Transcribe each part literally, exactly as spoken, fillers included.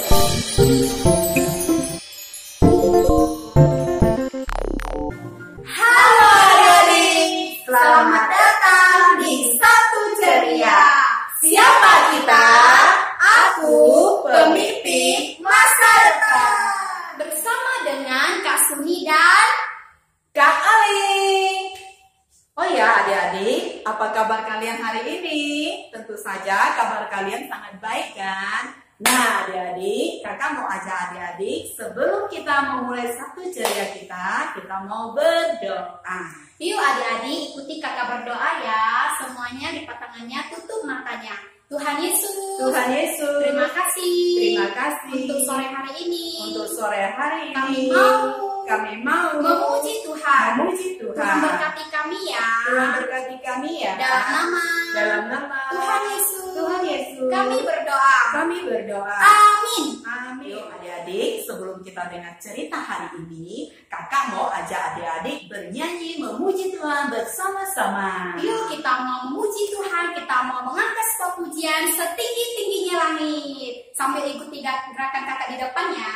Halo adik-adik, selamat datang di Satu Ceria. Siapa kita? Aku pemimpin masa depan. Bersama dengan Kak Suni dan Kak Ali. Oh ya adik-adik, apa kabar kalian hari ini? Tentu saja kabar kalian sangat baik kan? Nah adik-adik, kakak mau ajak adik-adik sebelum kita memulai Satu Ceria kita, kita mau berdoa. Yuk adik-adik, ikuti kakak berdoa ya. Semuanya di tangannya, tutup matanya. Tuhan Yesus, Tuhan Yesus, terima kasih. Terima kasih Untuk sore hari ini. Untuk sore hari ini. Kami mau Kami mau memuji Tuhan. Memuji Tuhan. Tuhan berkati kami ya. Tuhan berkati kami ya. Dalam nama Dalam nama Tuhan Yesus. Tuhan Yesus. Kami berdoa. Kami berdoa. Amin. Amin. Yuk adik-adik, sebelum kita dengar cerita hari ini, kakak mau ajak adik-adik bernyanyi memuji Tuhan bersama-sama. Yuk kita mau memuji Tuhan, kita mau mengangkat sebuah pujian setinggi-tingginya langit. Sambil ikuti gerakan kakak di depannya.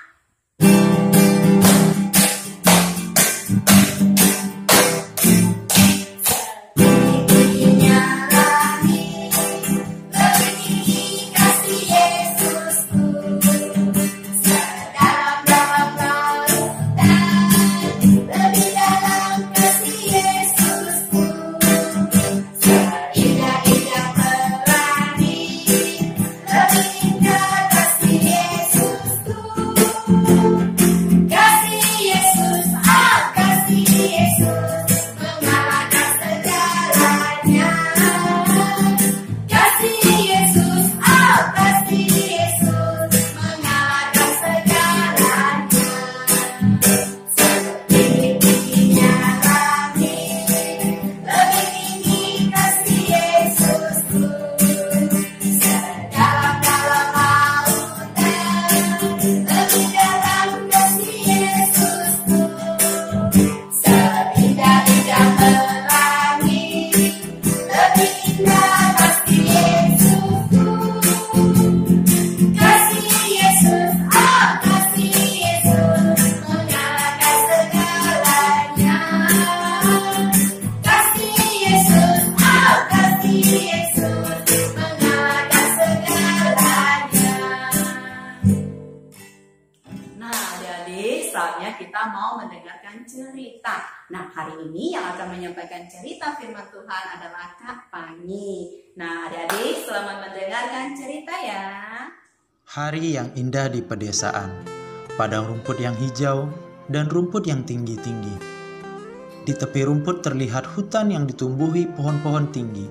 Saatnya kita mau mendengarkan cerita. Nah, hari ini yang akan menyampaikan cerita firman Tuhan adalah Kak Pani. Nah, adik-adik, selamat mendengarkan cerita ya. Hari yang indah di pedesaan, padang rumput yang hijau dan rumput yang tinggi-tinggi. Di tepi rumput terlihat hutan yang ditumbuhi pohon-pohon tinggi.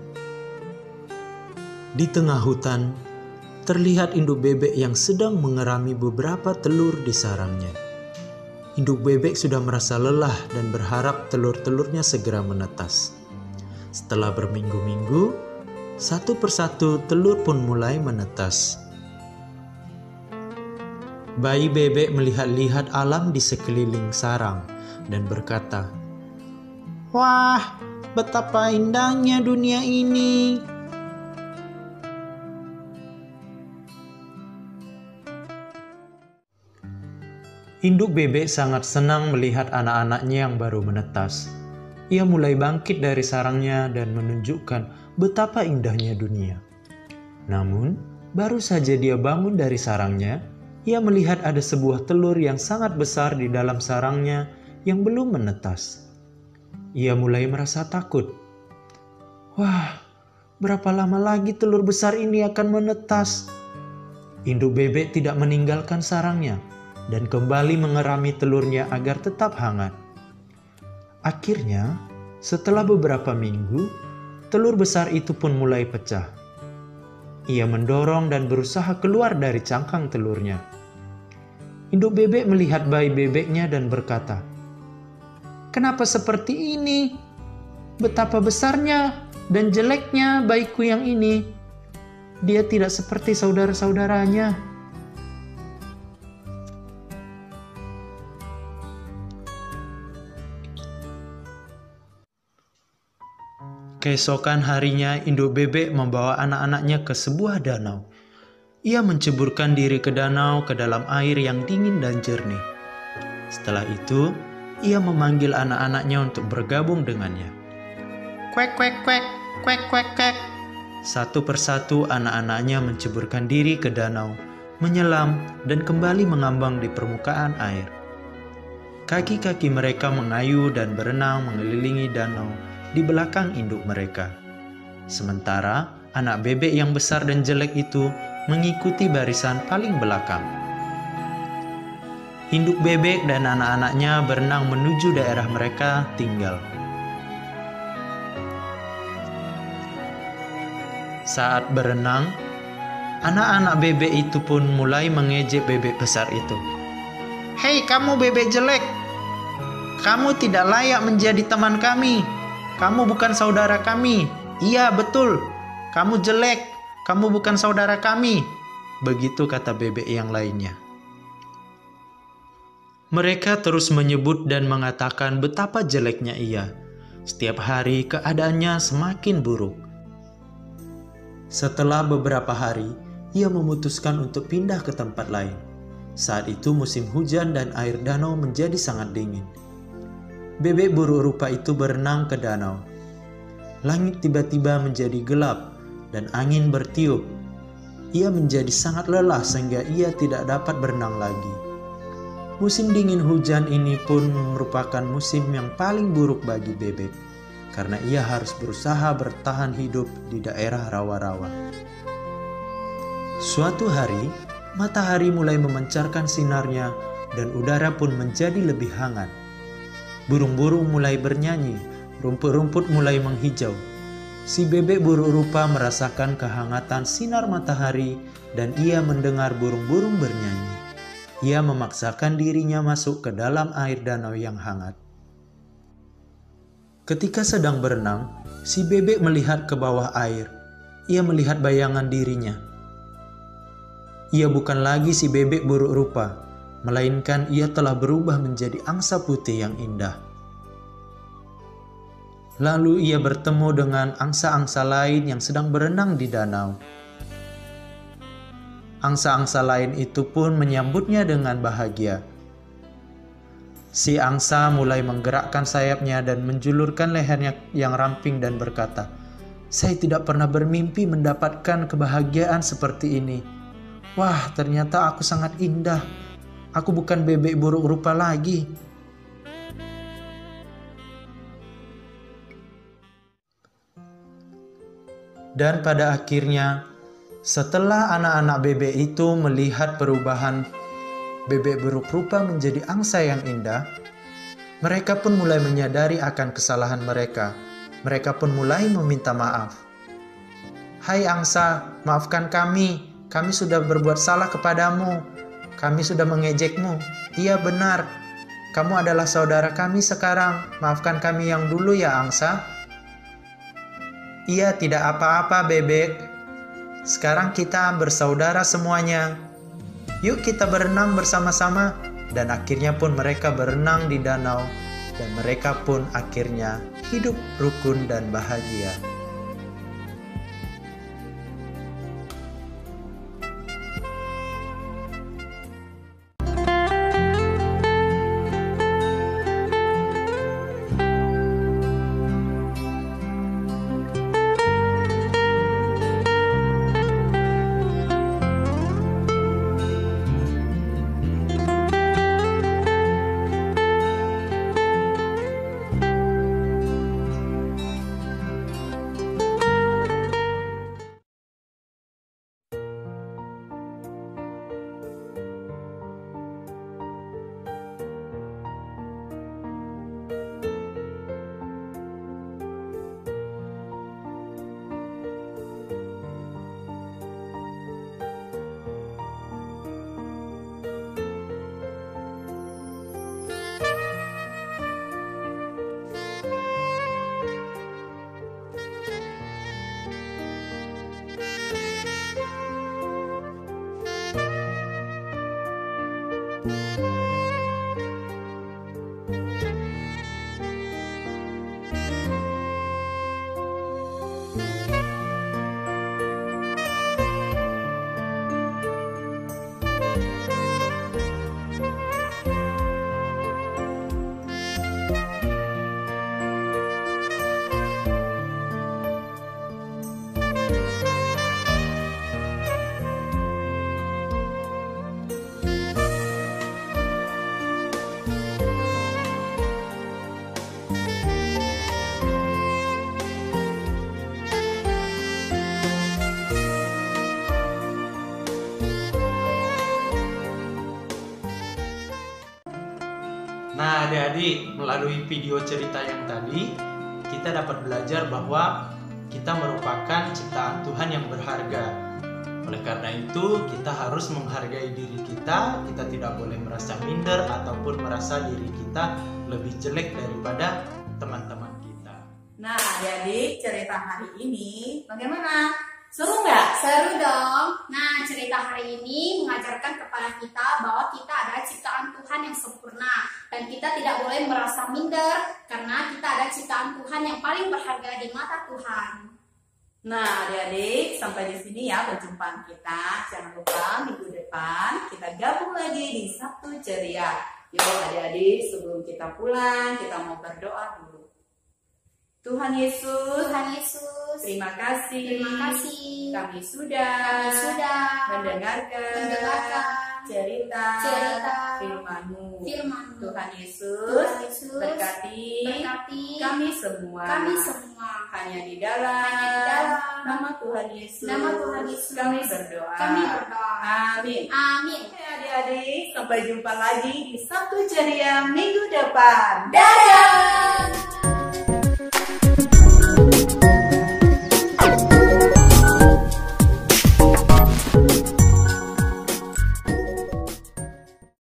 Di tengah hutan, terlihat induk bebek yang sedang mengerami beberapa telur di sarangnya. Induk bebek sudah merasa lelah dan berharap telur-telurnya segera menetas. Setelah berminggu-minggu, satu persatu telur pun mulai menetas. Bayi bebek melihat-lihat alam di sekeliling sarang dan berkata, "Wah, betapa indahnya dunia ini." Induk bebek sangat senang melihat anak-anaknya yang baru menetas. Ia mulai bangkit dari sarangnya dan menunjukkan betapa indahnya dunia. Namun, baru saja dia bangun dari sarangnya, ia melihat ada sebuah telur yang sangat besar di dalam sarangnya yang belum menetas. Ia mulai merasa takut. Wah, berapa lama lagi telur besar ini akan menetas? Induk bebek tidak meninggalkan sarangnya dan kembali mengerami telurnya agar tetap hangat. Akhirnya, setelah beberapa minggu, telur besar itu pun mulai pecah. Ia mendorong dan berusaha keluar dari cangkang telurnya. Induk bebek melihat bayi bebeknya dan berkata, "Kenapa seperti ini? Betapa besarnya dan jeleknya bayiku yang ini. Dia tidak seperti saudara-saudaranya." Keesokan harinya, induk bebek membawa anak-anaknya ke sebuah danau. ia menceburkan diri ke danau ke dalam air yang dingin dan jernih. Setelah itu, ia memanggil anak-anaknya untuk bergabung dengannya. Kwek, kwek, kwek, kwek, kwek, kwek. Satu persatu anak-anaknya menceburkan diri ke danau, menyelam, dan kembali mengambang di permukaan air. Kaki-kaki mereka mengayuh dan berenang mengelilingi danau di belakang induk mereka. Sementara anak bebek yang besar dan jelek itu mengikuti barisan paling belakang. Induk bebek dan anak-anaknya berenang menuju daerah mereka tinggal. Saat berenang, anak-anak bebek itu pun mulai mengejek bebek besar itu. "Hei kamu bebek jelek! Kamu tidak layak menjadi teman kami. Kamu bukan saudara kami. Iya betul, kamu jelek. Kamu bukan saudara kami." Begitu kata bebek yang lainnya. Mereka terus menyebut dan mengatakan betapa jeleknya ia. Setiap hari keadaannya semakin buruk. Setelah beberapa hari, ia memutuskan untuk pindah ke tempat lain. Saat itu musim hujan dan air danau menjadi sangat dingin. Bebek buruk rupa itu berenang ke danau. Langit tiba-tiba menjadi gelap dan angin bertiup. Ia menjadi sangat lelah sehingga ia tidak dapat berenang lagi. Musim dingin hujan ini pun merupakan musim yang paling buruk bagi bebek, karena ia harus berusaha bertahan hidup di daerah rawa-rawa. Suatu hari, matahari mulai memancarkan sinarnya dan udara pun menjadi lebih hangat. Burung-burung mulai bernyanyi, rumput-rumput mulai menghijau. Si bebek buruk rupa merasakan kehangatan sinar matahari dan ia mendengar burung-burung bernyanyi. Ia memaksakan dirinya masuk ke dalam air danau yang hangat. Ketika sedang berenang, si bebek melihat ke bawah air. Ia melihat bayangan dirinya. Ia bukan lagi si bebek buruk rupa, melainkan ia telah berubah menjadi angsa putih yang indah. Lalu ia bertemu dengan angsa-angsa lain yang sedang berenang di danau. Angsa-angsa lain itu pun menyambutnya dengan bahagia. Si angsa mulai menggerakkan sayapnya dan menjulurkan lehernya yang ramping dan berkata, "Saya tidak pernah bermimpi mendapatkan kebahagiaan seperti ini. Wah, ternyata aku sangat indah. Aku bukan bebek buruk rupa lagi." Dan pada akhirnya, setelah anak-anak bebek itu melihat perubahan bebek buruk rupa menjadi angsa yang indah, mereka pun mulai menyadari akan kesalahan mereka. Mereka pun mulai meminta maaf. "Hai angsa, maafkan kami. Kami sudah berbuat salah kepadamu. Kami sudah mengejekmu. Iya benar. Kamu adalah saudara kami sekarang. Maafkan kami yang dulu ya angsa." "Iya, tidak apa-apa bebek. Sekarang kita bersaudara semuanya. Yuk kita berenang bersama-sama." Dan akhirnya pun mereka berenang di danau. Dan mereka pun akhirnya hidup rukun dan bahagia. Nah, adik-adik, melalui video cerita yang tadi, kita dapat belajar bahwa kita merupakan ciptaan Tuhan yang berharga. Oleh karena itu, kita harus menghargai diri kita. Kita tidak boleh merasa minder ataupun merasa diri kita lebih jelek daripada teman-teman kita. Nah, adik-adik, cerita hari ini bagaimana? Seru nggak? Seru dong. Nah, cerita hari ini mengajarkan kepada kita bahwa kita adalah ciptaan Tuhan yang sempurna dan kita tidak boleh merasa minder karena kita adalah ciptaan Tuhan yang paling berharga di mata Tuhan. Nah, adik-adik, sampai di sini ya perjumpaan kita. Jangan lupa minggu depan kita gabung lagi di Sabtu Ceria. Yuk adik-adik, sebelum kita pulang, kita mau berdoa dulu. Tuhan Yesus, Tuhan Yesus, terima kasih. terima kasih. Kami sudah, Kami sudah mendengarkan, mendengarkan cerita, cerita firman-Mu. firman-Mu. Tuhan Yesus, Tuhan Yesus, berkati, berkati kami semua. kami semua. Hanya di dalam, Hanya di dalam nama Tuhan Yesus. nama Tuhan Yesus. Kami berdoa. Kami berdoa. Amin. Amin. Oke, adik-adik, sampai jumpa lagi di Sabtu Ceria minggu depan. Dadah.